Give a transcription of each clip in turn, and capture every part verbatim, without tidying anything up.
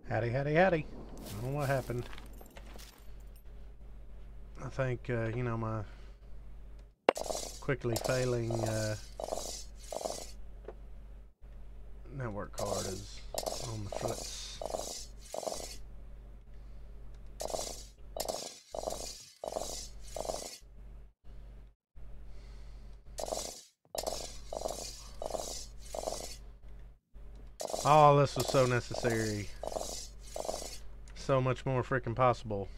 Howdy, howdy, howdy. I don't know what happened. I think, uh, you know, my quickly failing uh, network card is on the fritz. Oh, this was so necessary. So much more freaking possible.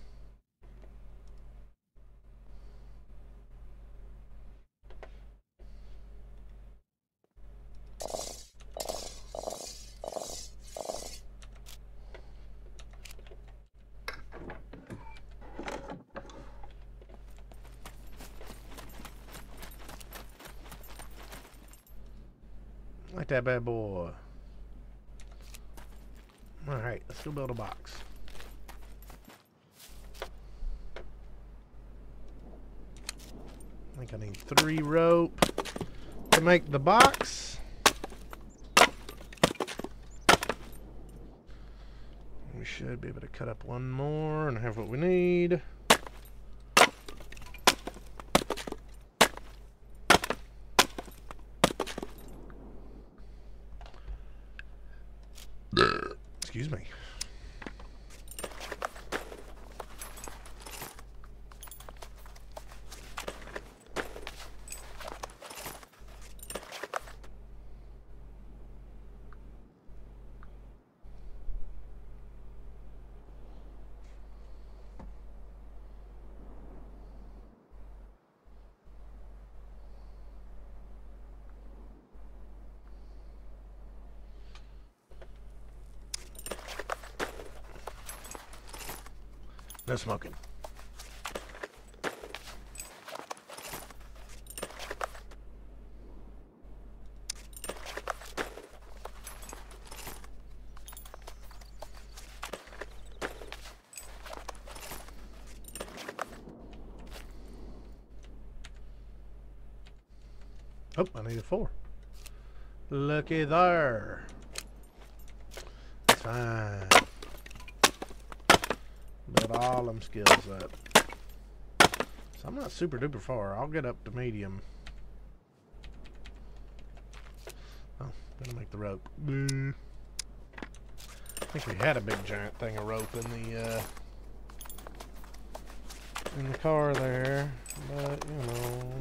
Like that bad boy. Alright, let's go build a box. I think I need three rope to make the box. We should be able to cut up one more and have what we need. Excuse me. No smoking. Oh, I need a four. Looky there. That's fine. Build all them skills up. So I'm not super duper far. I'll get up to medium. Oh, gonna make the rope. Boo. I think we had a big giant thing of rope in the uh, in the car there, but you know.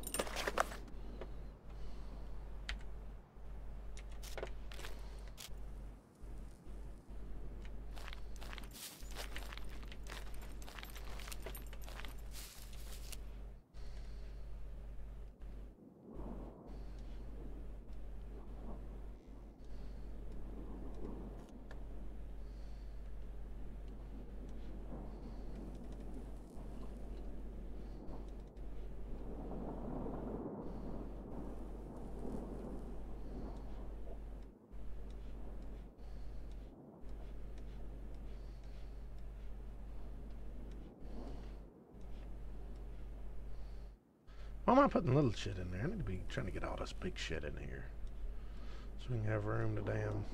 Why am I putting little shit in there? I need to be trying to get all this big shit in here. So we can have room to damn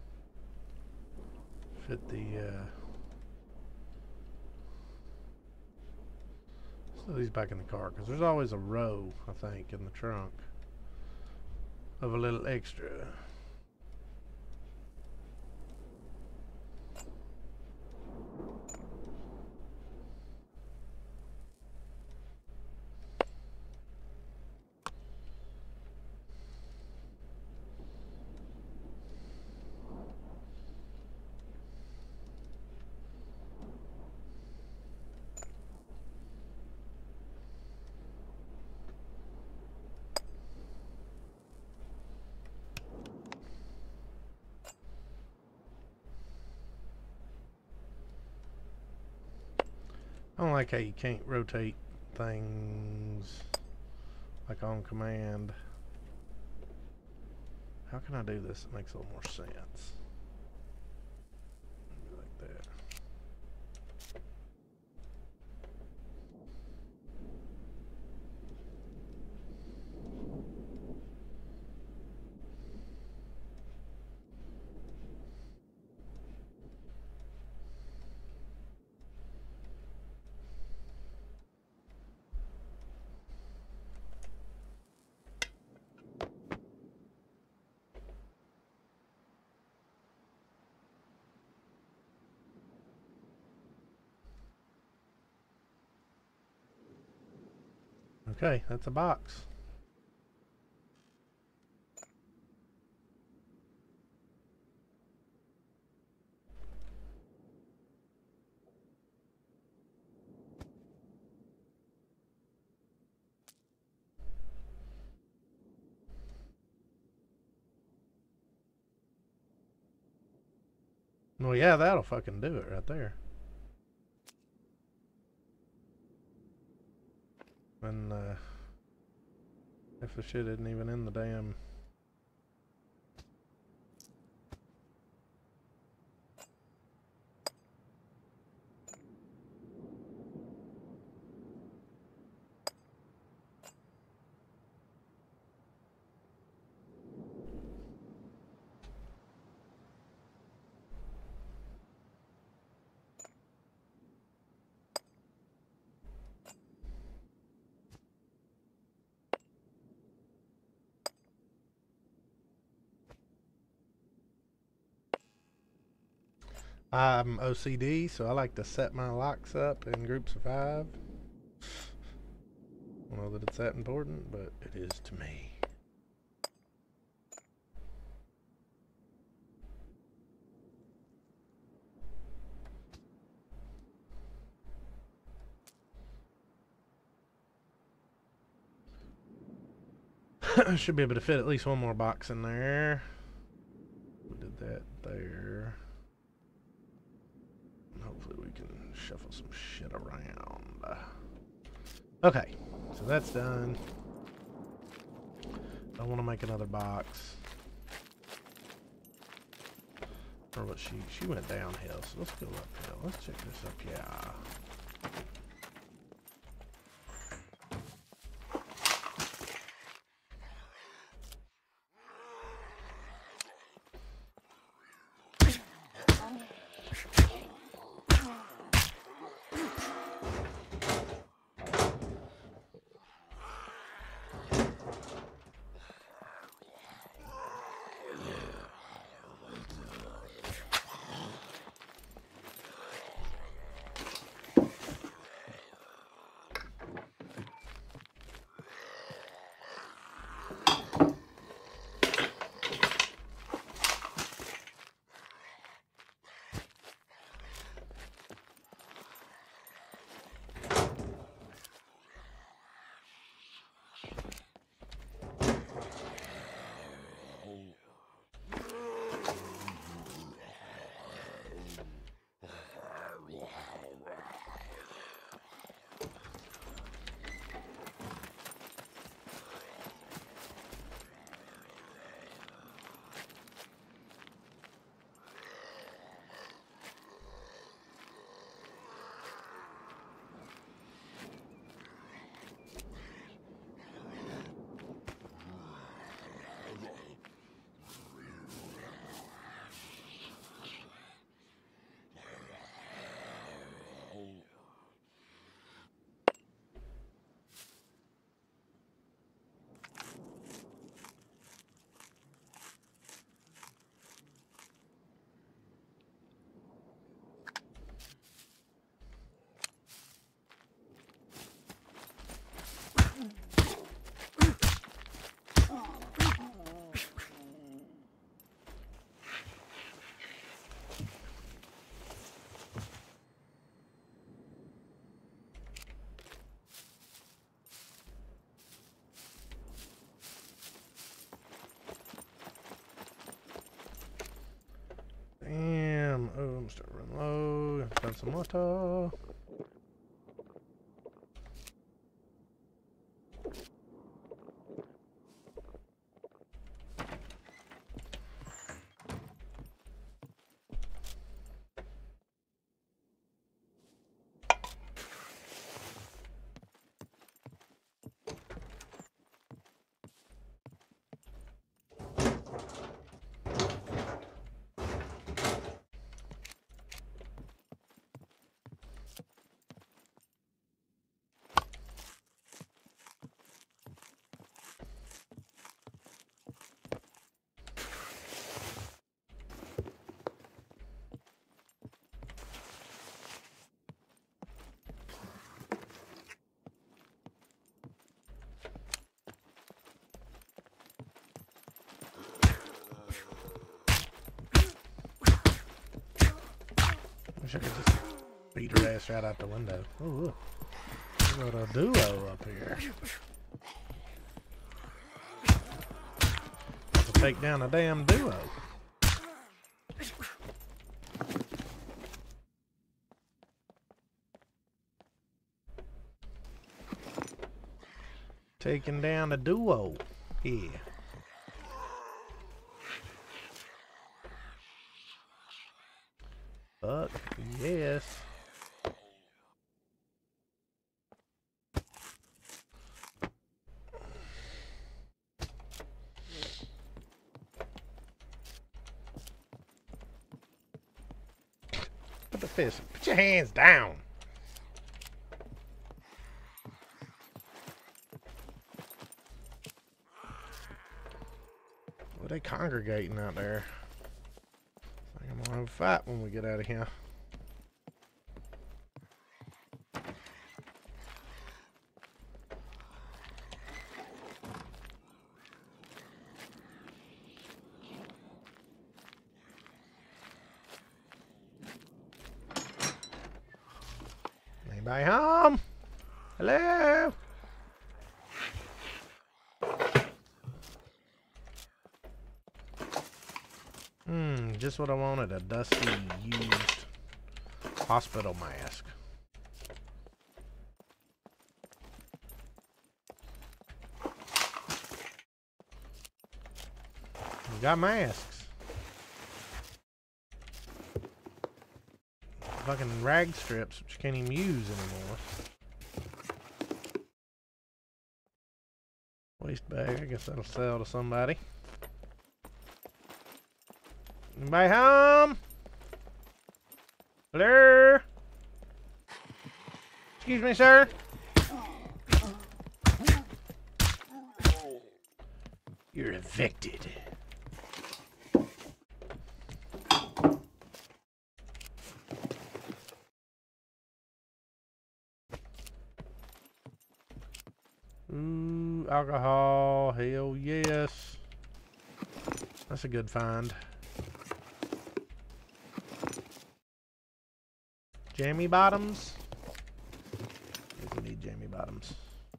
fit the, uh... let's throw these back in the car, because there's always a row, I think, in the trunk of a little extra. I don't like how you can't rotate things like on command. How can I do this that makes a little more sense? Like that. Okay, that's a box. Well, yeah, that'll fucking do it right there. And, uh, if the shit isn't even in the damn... I'm O C D, so I like to set my locks up in groups of five. I don't know that it's that important, but it is to me. Should be able to fit at least one more box in there. We did that there. Hopefully we can shuffle some shit around. Okay, so that's done. I want to make another box. Or what she she went downhill, so let's go uphill. Let's check this up, yeah. Damn. Oh, I'm starting to run low. Got some water. Wish I could just beat her ass right out the window. Oh, look. We got a duo up here. Have to take down a damn duo. Taking down a duo. Yeah. Fuck yes. Put the fist. Put your hands down. Well, they congregating out there. I think I'm gonna have a fight when we get out of here. Anybody home? Hello? Hmm, just what I wanted, a dusty, used hospital mask. We got masks. Fucking rag strips, which you can't even use anymore. Waste bag, I guess that'll sell to somebody. Anybody home? Hello? Excuse me, sir? You're evicted. Ooh, alcohol, hell yes. That's a good find. Jammy bottoms? Guess we need jammy bottoms.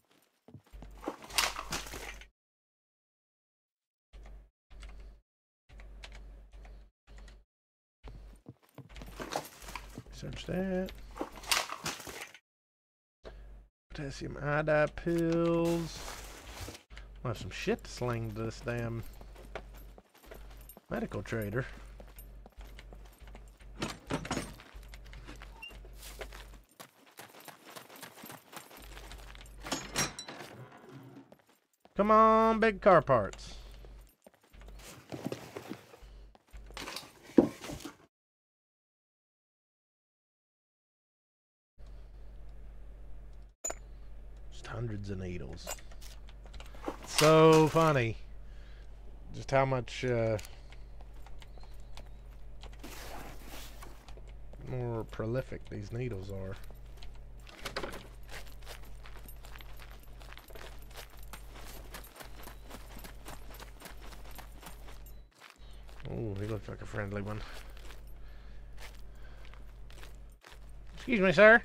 Search that. Potassium iodide pills. I'll have some shit to sling to this damn medical trader. Come on, big car parts. Just hundreds of needles. So funny. Just how much uh, more prolific these needles are. Oh, he looks like a friendly one. Excuse me, sir.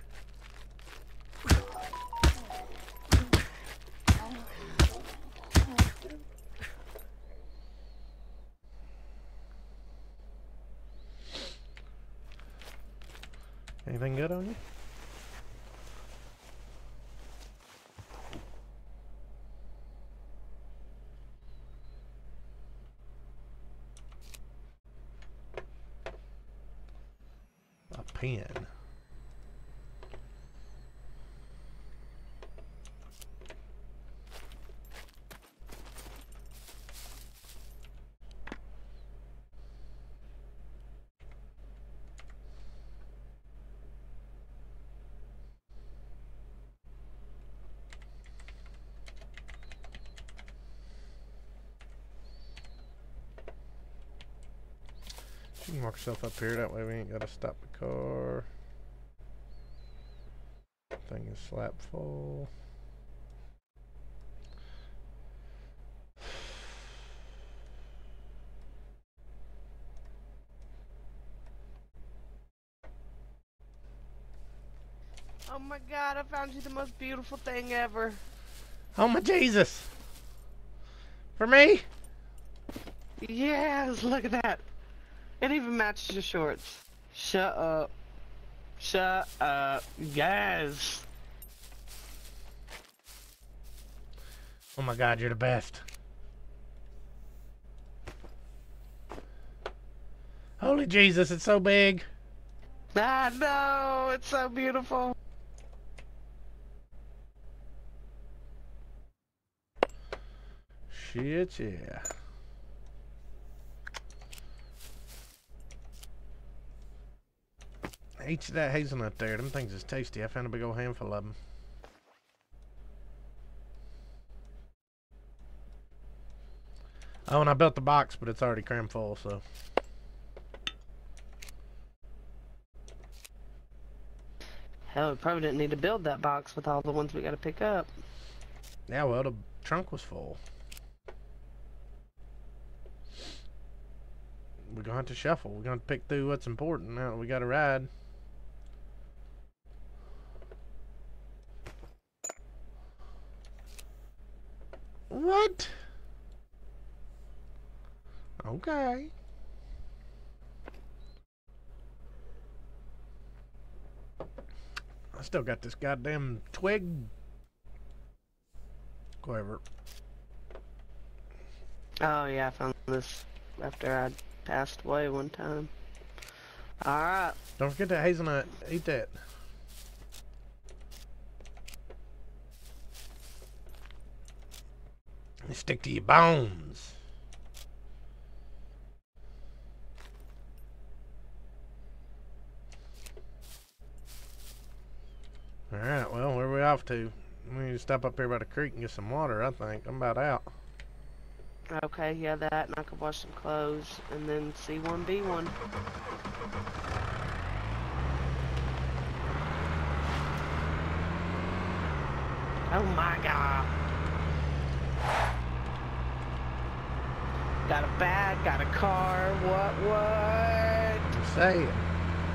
Anything good on you? A pen. You can walk yourself up here, that way we ain't gotta stop the car. Thing is slap full. Oh my god, I found you the most beautiful thing ever. Oh my Jesus. For me? Yes, look at that. It even matches your shorts. Shut up. Shut up. Yes. Oh my God, you're the best. Holy Jesus, it's so big. I know, it's so beautiful. Shit, yeah. Each of that hazelnut there, them things is tasty. I found a big old handful of them. Oh, and I built the box, but it's already crammed full, so. Hell, we probably didn't need to build that box with all the ones we gotta pick up. Yeah, well, the trunk was full. We're gonna have to shuffle. We're gonna pick through what's important now that we got a ride. What? Okay. I still got this goddamn twig quiver. Oh yeah, I found this after I passed away one time. Alright. Don't forget that hazelnut. Eat that. And stick to your bones. Alright, well, where are we off to? We need to stop up here by the creek and get some water, I think. I'm about out. Okay, yeah, that, and I could wash some clothes, and then C one B one. Oh my god. Got a bag, got a car, what, what? Just say it.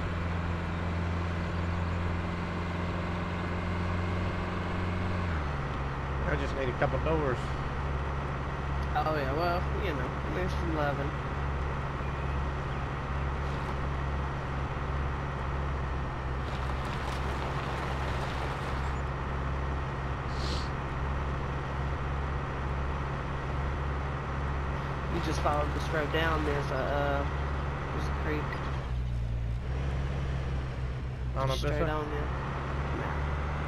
I just need a couple doors. Oh yeah, well, you know, there's some loving. You just followed this road down, there's a, uh, there's a creek. On up this Straight way? on, yeah. Nah.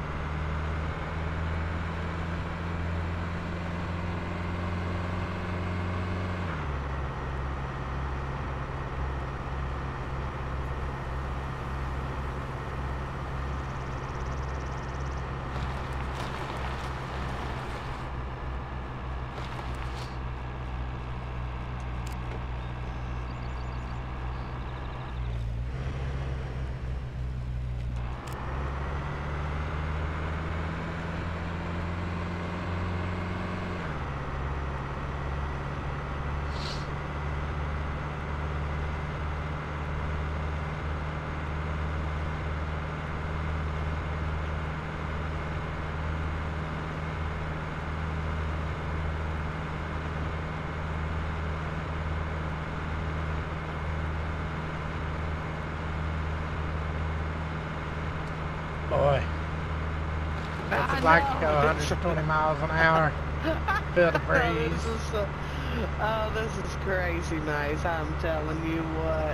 Boy. What's it like to go one hundred twenty miles an hour? Feel the breeze. Oh, this is so, oh, this is crazy nice, I'm telling you what.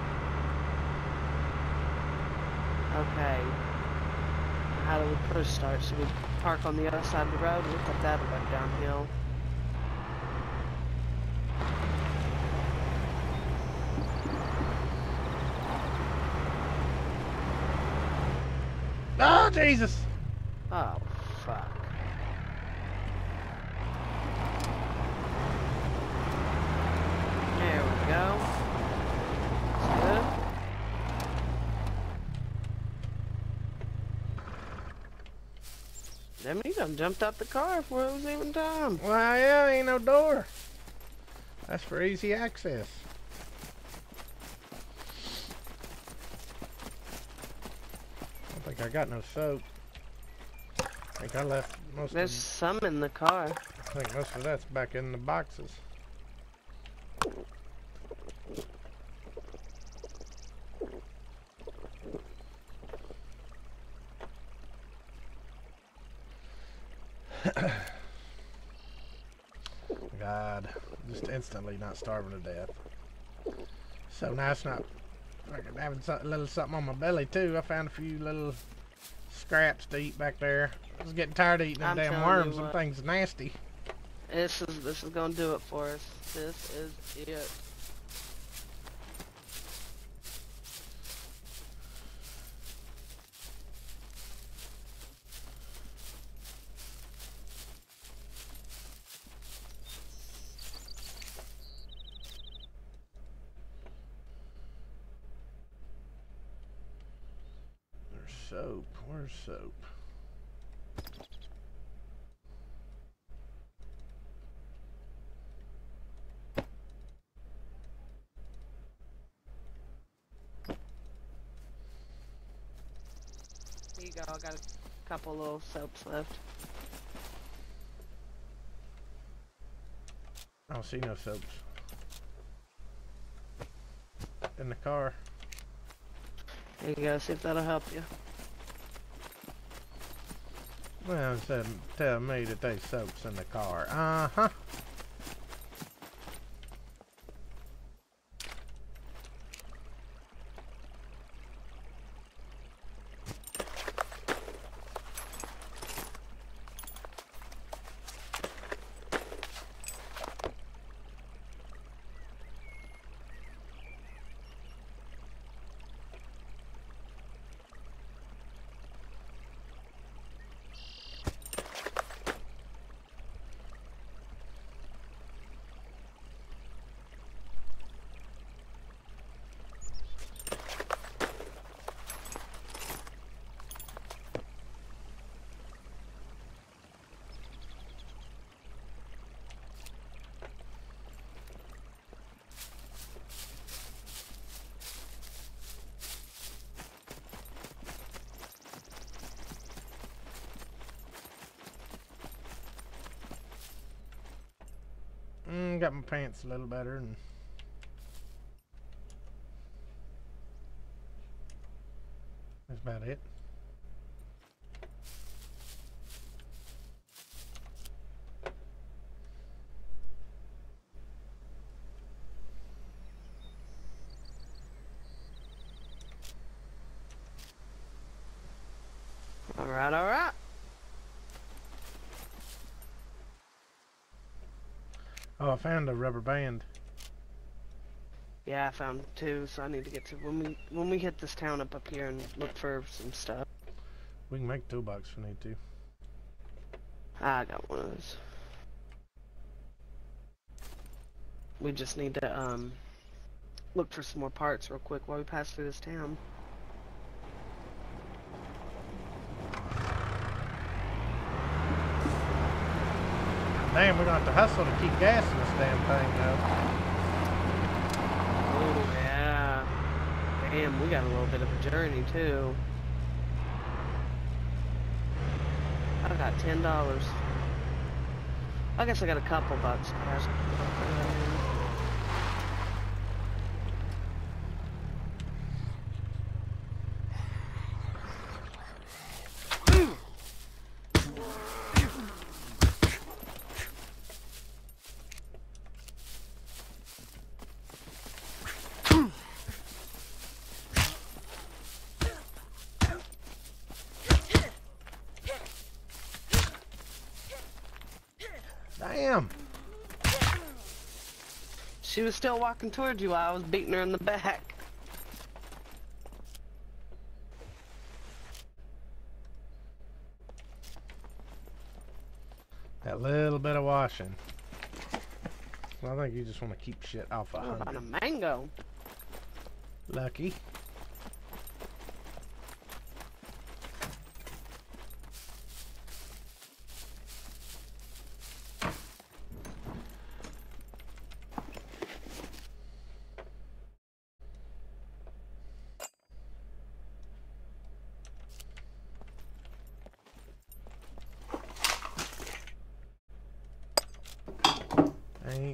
Okay. How do we push start? Should we park on the other side of the road? Look like that'll go downhill. Oh, Jesus! Oh, fuck. There we go. That's good. Damn, you done jumped out the car before it was even time. Well, yeah, ain't no door. That's for easy access. I don't think I got no soap. I think I left most There's of some in the car. I think most of that's back in the boxes. God, just instantly not starving to death. So nice not fucking having a little something on my belly too. I found a few little scraps to eat back there. I was getting tired of eating them I'm damn telling worms. you Them what. things are nasty. This is this is gonna do it for us. This is it. There's soap. Where's soap? Here you go. I got a couple little soaps left. I don't see no soaps in the car. There you go. See if that'll help you. Well, it said tell me that there's soaps in the car. Uh huh. Mm, got my pants a little better, and that's about it. All right, all right. Oh, I found a rubber band. Yeah, I found two, so I need to get to when we when we hit this town up up here and look for some stuff. We can make a toolbox if we need to. I got one of those. We just need to um look for some more parts real quick while we pass through this town. Damn, we're gonna have to hustle to keep gas in this damn thing, though. Oh yeah. Damn, we got a little bit of a journey too. I got ten dollars. I guess I got a couple bucks cash. Damn. She was still walking towards you while I was beating her in the back. That little bit of washing. Well, I think you just want to keep shit off a Oh, on a hundred. mango. Lucky.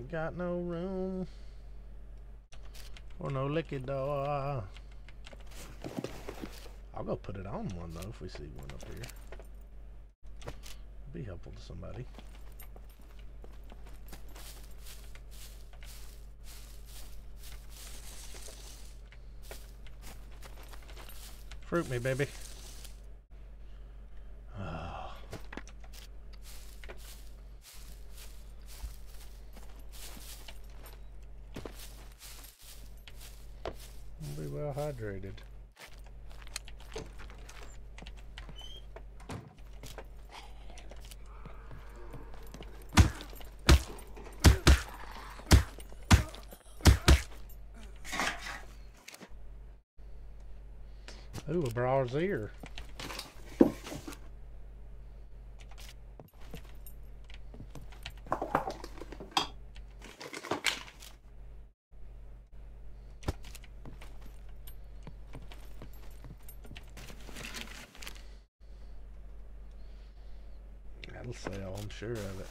Ain't got no room or no liquid door. I'll go put it on one though if we see one up here. Be helpful to somebody. Fruit me, baby. Oh. Be well hydrated. Ooh, a brazier. That'll sell, I'm sure of it.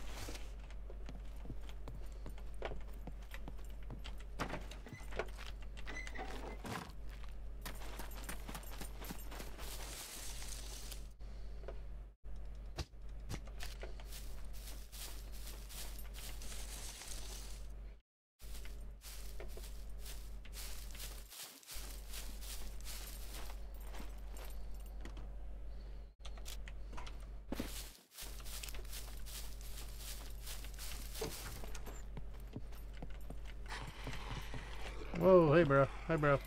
Whoa, hey bro, hey bro.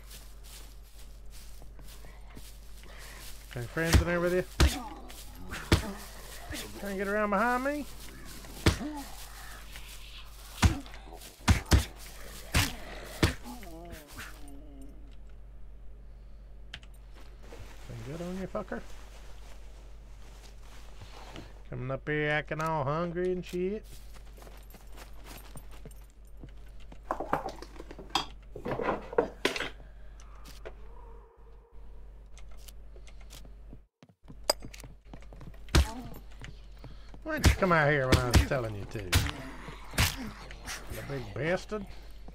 Any friends in there with you? Can you get around behind me? Been good on you, fucker? Coming up here acting all hungry and shit. Why didn't you come out here when I was telling you to? You big bastard.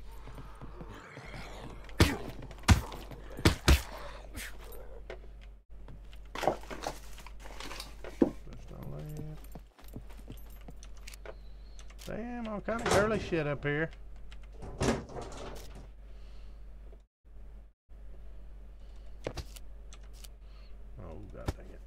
Damn, all kind of girly shit up here. Oh, god dang it.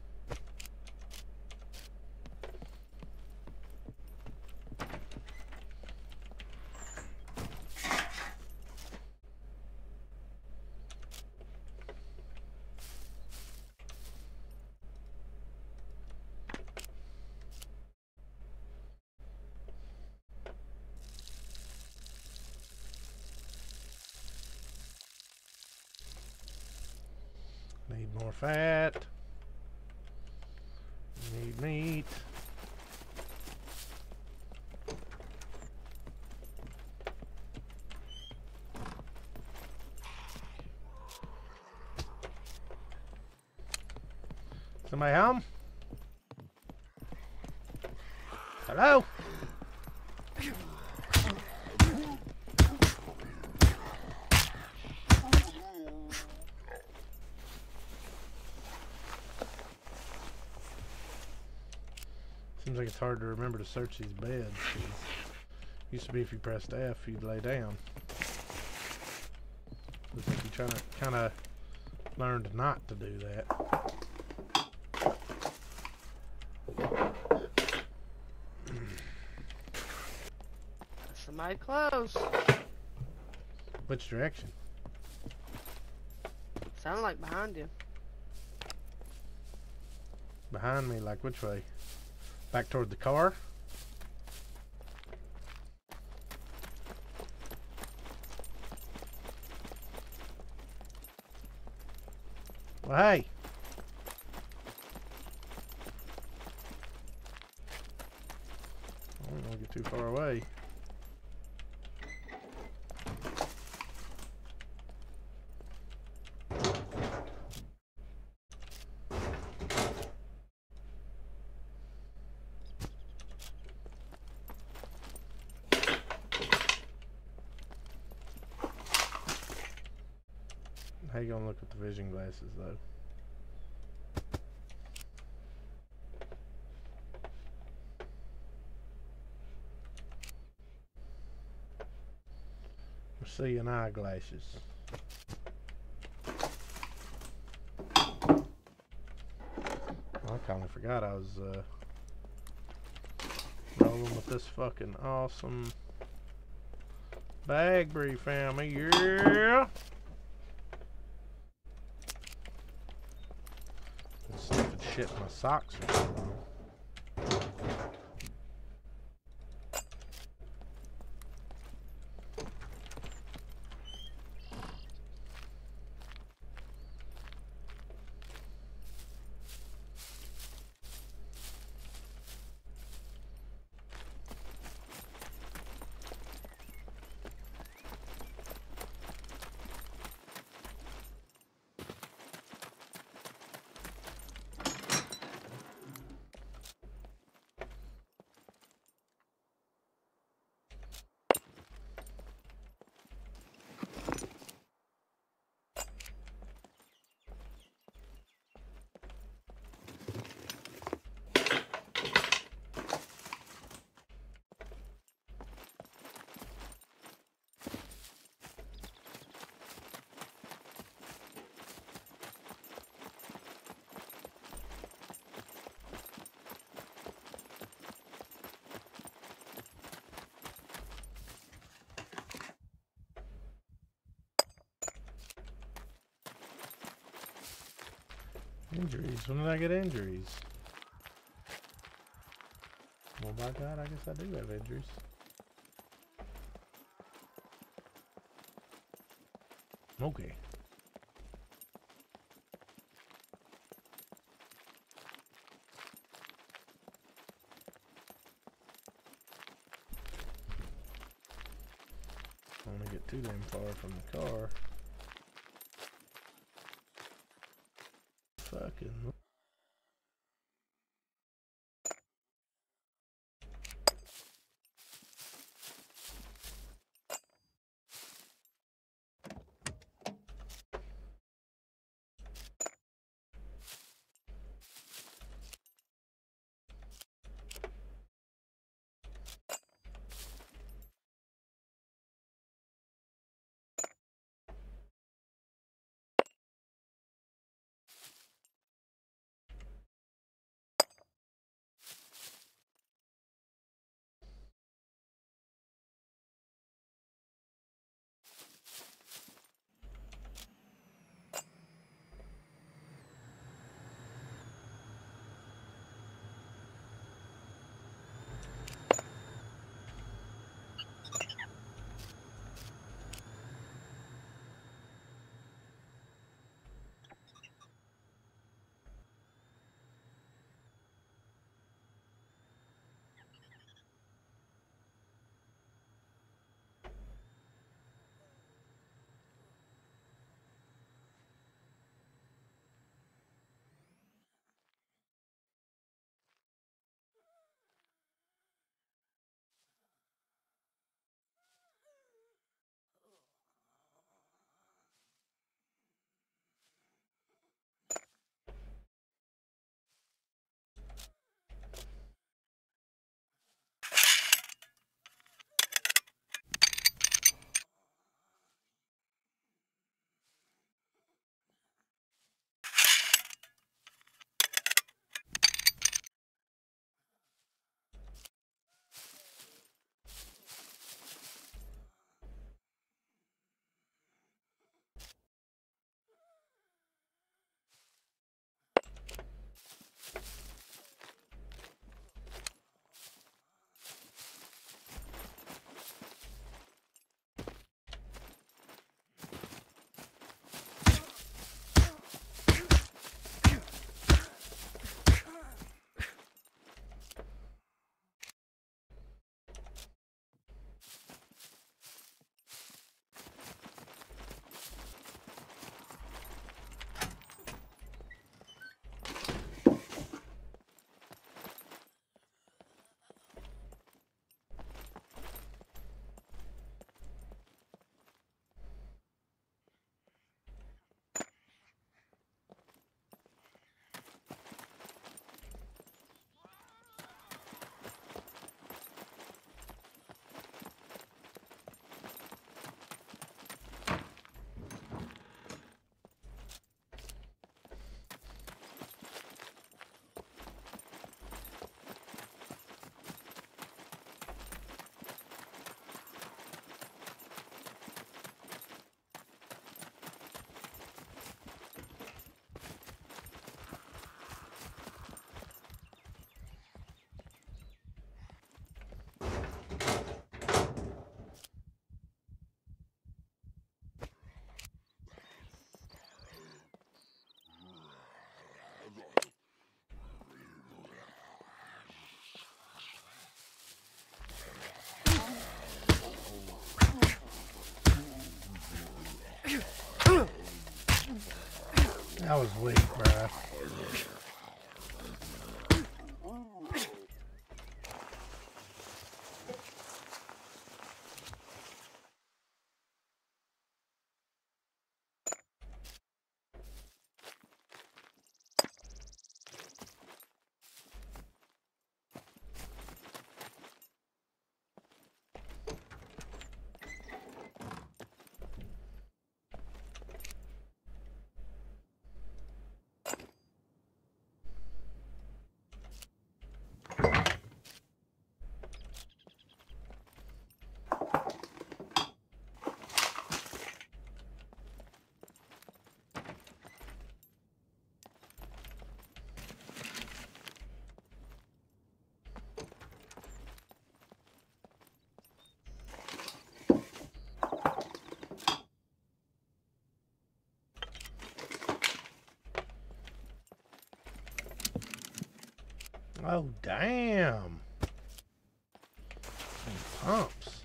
Need more fat. Need meat. Somebody home? Hello? Seems like it's hard to remember to search these beds. Used to be if you pressed F, you'd lay down. Looks like you trying to kind of learned not to do that. Somebody close. Which direction? Sounded like behind you. Behind me, like which way? Back toward the car? Well, hey! I don't want to get too far away. How you gonna look at the vision glasses though? We're seeing eyeglasses. I kinda forgot I was uh, rolling with this fucking awesome Bagbury family, yeah! Stupid shit in my socks are so long. Injuries? When did I get injuries? Well, by God, I guess I do have injuries. Okay. I don't want to get too damn far from the car. Fucking That was weak, bruh. Oh, damn. Some pumps.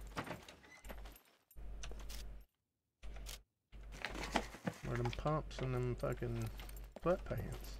Where them pumps and them fucking butt pants?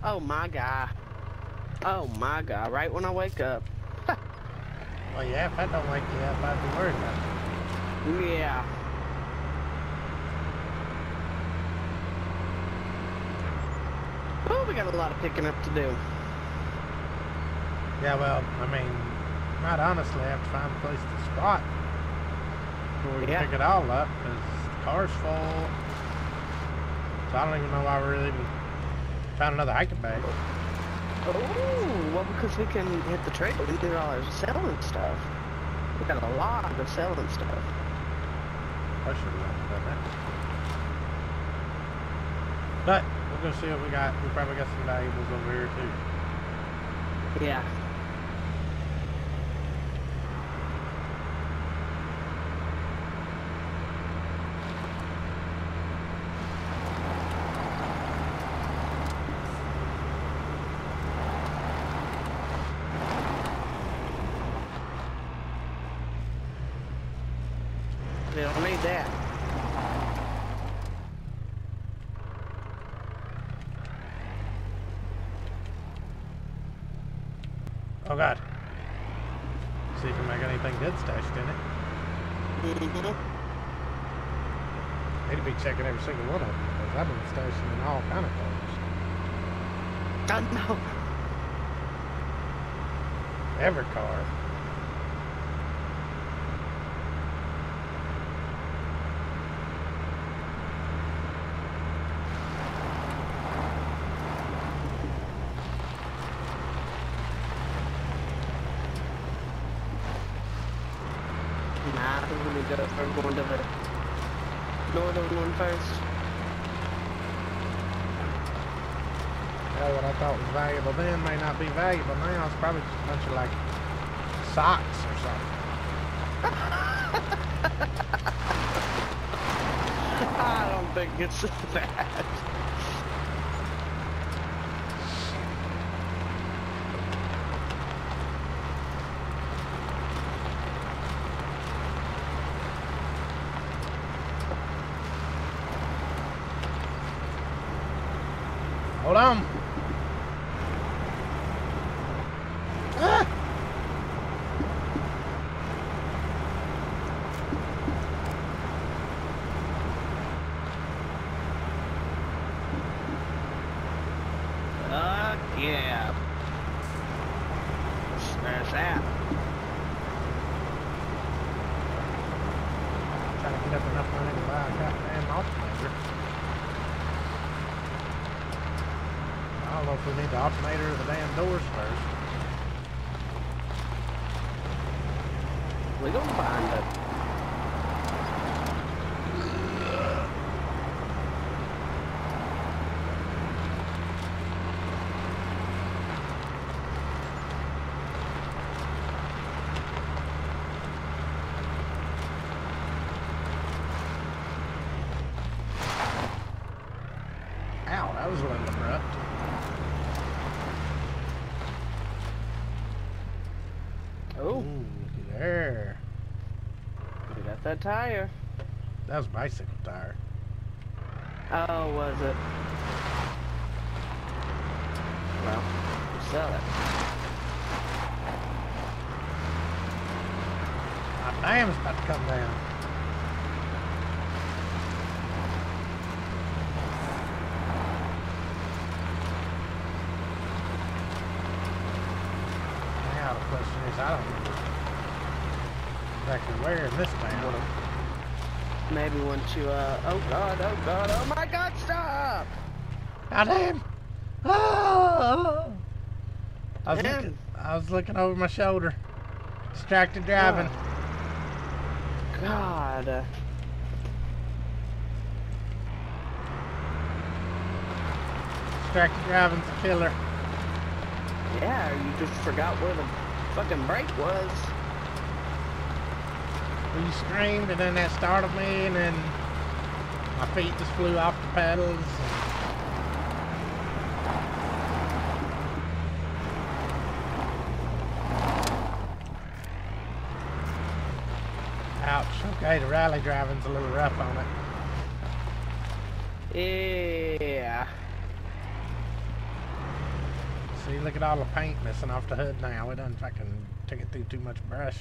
Oh my god. Oh my god, right when I wake up. Well, yeah, if that don't wake you up, I'd be worried about it. Yeah. Oh, we got a lot of picking up to do. Yeah, well, I mean, quite honestly, I have to find a place to spot before we can Yeah. pick it all up, because the car's full. So I don't even know why we really even found another hiking bag. Oh, well, because we can hit the trailer. We do all our selling stuff. We got a lot of selling stuff. I should have done that. But we'll go see what we got. We probably got some valuables over here too. Yeah. They don't need that. Oh god. See if we make anything good stashed in it. Mm-hmm. Need to be checking every single one of them, because I've been stashing in all kind of cars. I know. Every car. Nah, I think we need to go start going to the northern one first. Yeah, what I thought was valuable then may not be valuable now. It's probably just a bunch of like socks or something. I don't think it's that. Hold on. Ah! Uh, yeah. There's that. Trying to get up enough money to buy a goddamn alternator. I don't know if we need the alternator or the damn doors first. We gonna find it. Ow, that was a little abrupt. Oh, Ooh, looky there. we got that tire. That was a bicycle tire. Oh, was it? Well, we'll sell it. My dam's about to come down. Now the question is, I don't know exactly where in this town. Maybe once you, uh, oh god, oh god, oh my god, stop! God damn! Oh! I was Damn. looking. I was looking over my shoulder. Distracted driving. Oh. God. Distracted driving's a killer. Yeah, you just forgot where the fucking brake was. Well, you screamed, and then that startled me, and then my feet just flew off the pedals. And ouch. Okay, the rally driving's a little rough on it. Yeah. See, look at all the paint missing off the hood now. We done fucking took it through too much brush.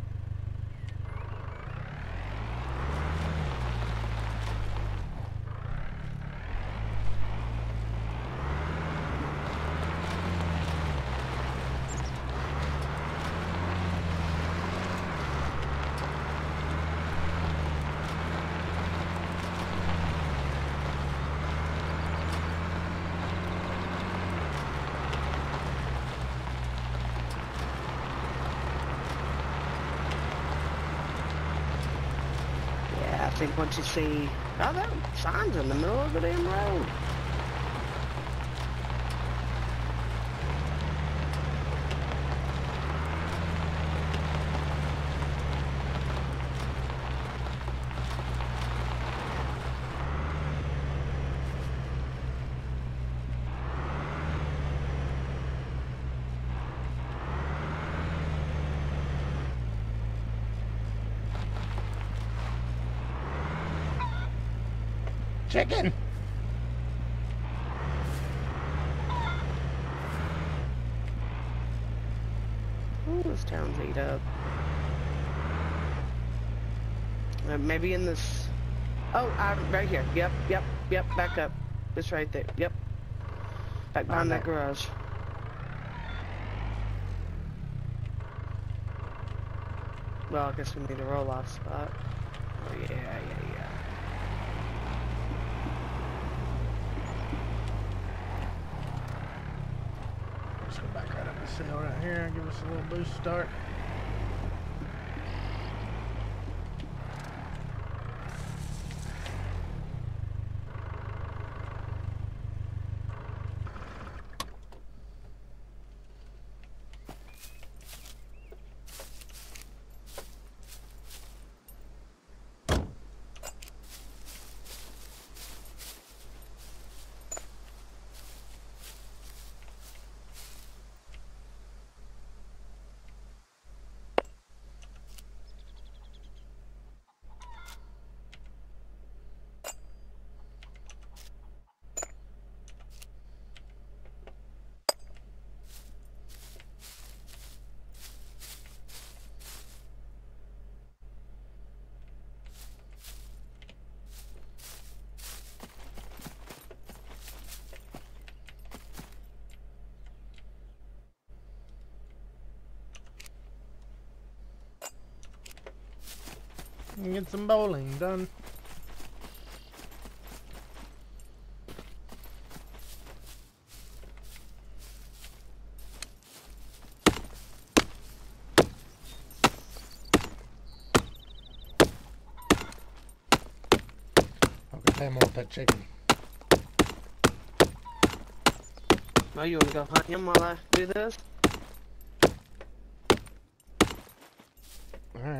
I think once you see, oh, that sign's in the middle of the damn road. Chicken! Ooh, this town's ate up. Uh, maybe in this... Oh, uh, right here. Yep, yep, yep, back up. It's right there. Yep. Back behind that garage. Well, I guess we need a roll-off spot. Oh, yeah, yeah, yeah. Let's go back right up the sail right here. Give us a little boost start. And get some bowling done. Okay, I want that chicken. Oh, you want to go hunt him while I do this? Alright.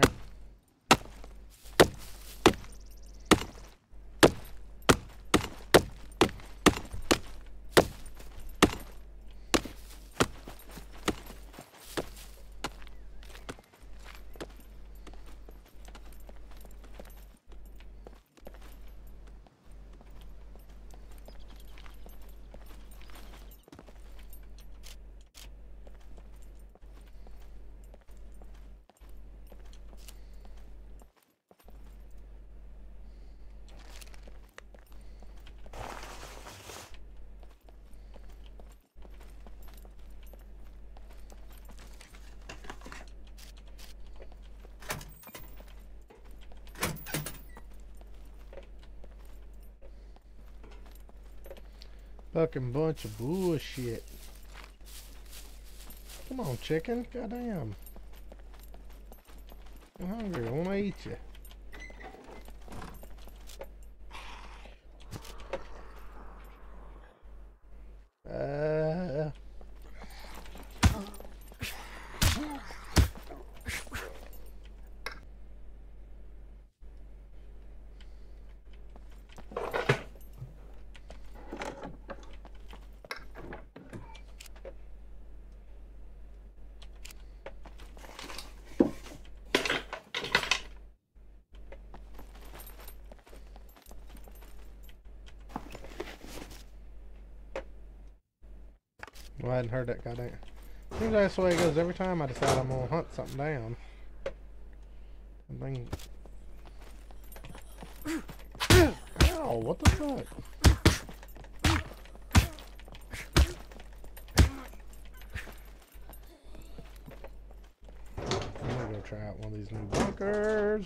Fucking bunch of bullshit. Come on, chicken. Goddamn. I'm hungry. I want to eat you. Uh... I hadn't heard that goddamn. Seems like that's the way it goes every time I decide I'm gonna hunt something down. Something. Ow, what the fuck? I'm gonna go try out one of these new bunkers.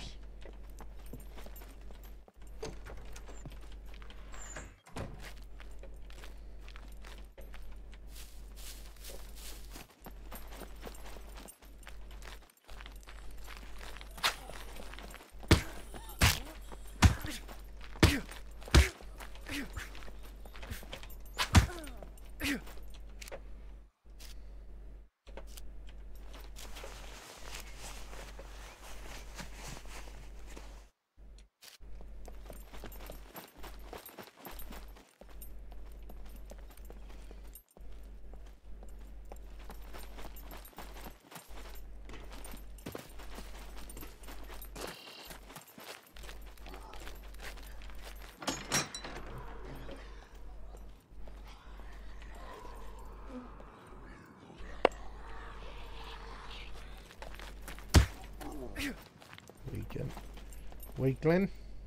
Weekend. Weakling.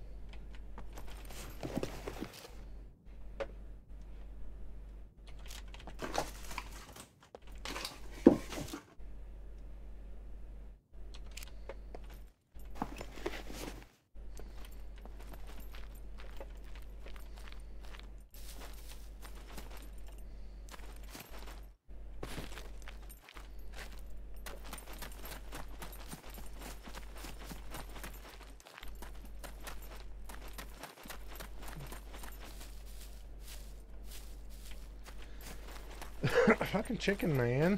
Fucking chicken, man.